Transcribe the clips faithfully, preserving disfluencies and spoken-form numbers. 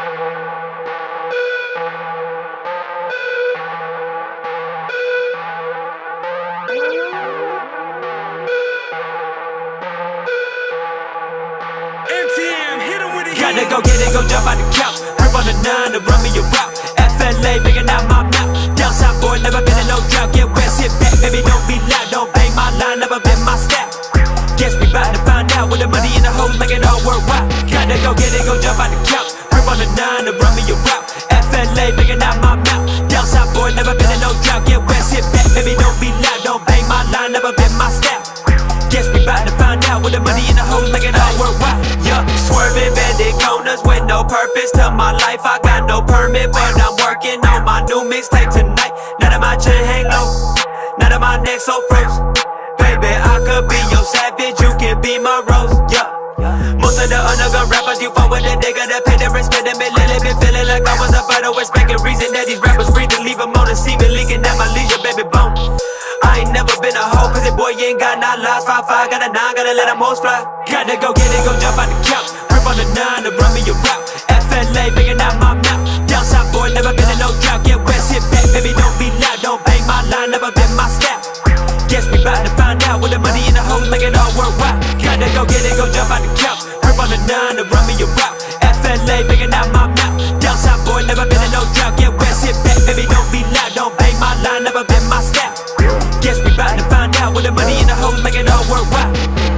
Gotta go get it, go jump out the couch. Herb on the nine to run me a route. F L A banging out my mouth. Downside boy, never been in no drought. Get wet, sit back, baby, don't be loud. Don't bang my line, never been my style. Guess we bout to find out. With the money in the hoes, make it all worthwhile. Gotta go get it, go jump out the couch. Herb on the nine to run me a route. F L A banging out my mouth. Downside boy, never been in no drought. Get wet, sit back, baby, don't be loud. Don't bang my line, never been my style. Guess we bout to find out. With the money in the hoes, make it all worthwhile. Yeah, swerving, bending corners with no purpose to my life. I got no permit, but I'm working on my new mixtape tonight. None of my chain hang low, none of my neck so froze. Baby, I could be your savage, you can be my rose. Yeah, most of the underground rappers you fuck with, they gotta pay the respect. And been lately been feeling like I was a vital respecting reason that these rappers breathe to leave them on the scene, been leaking at my leisure, baby bone. I ain't never been a hoe, cause it boy you ain't got nine lives. Five five, got a nine, gotta let them hoes fly. Gotta go get it, go jump out the couch. Herb on the nine to run me a route. F L A banging out my mouth. Downside boy, never been in no drought. Get wet, sit back, baby, don't be loud. Don't bang my line, never been my style. Guess we bout to find out. With the money in the hoes, make it all worthwhile. Gotta go get it, go jump out the couch. Herb on the nine to run me a route. F L A banging out my mouth. Downside boy, never been in no drought. Get wet, sit back, baby, don't be loud. Don't bang my line, never been my style. Guess we bout to find out. With the money in the hoes, make it all worthwhile.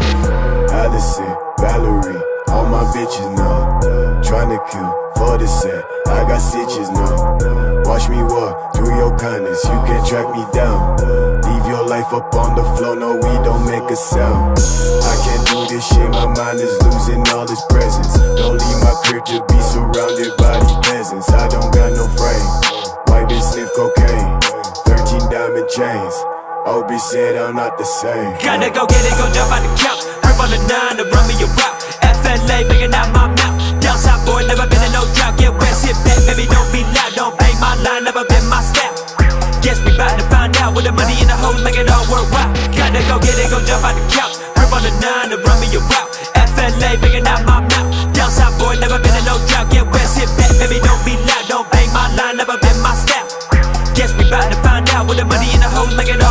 Allison, Valerie, all my bitches know. Tryna kill for the set, I got stitches now. Watch me walk through your kindness, you can't track me down. Leave your life up on the floor, no we don't make a sound. I can't do this shit, my mind is losing all its presence. Don't leave my crib to be surrounded by these peasants. I don't got no frame, white bitch sniff cocaine, thirteen diamond chains. Oh, bitch said I'm not the same. Gotta go get it, go jump out the couch. Herb on the nine to run me a route. F L A banging out my mouth. Downside boy, never been in no drought. Get wet, sit back, baby, don't be loud. Don't bang my line, never been my style. Guess we bout to find out. With the money in the hoes, make it all worthwhile. Gotta go get it, go jump out the couch. Herb on the nine to run me a route. F L A banging out my mouth. Downside boy, never been in no drought. Get wet, sit back, baby, don't be loud. Don't bang my line, never been my style. Guess we bout to find out. With the money in the hoes, make it all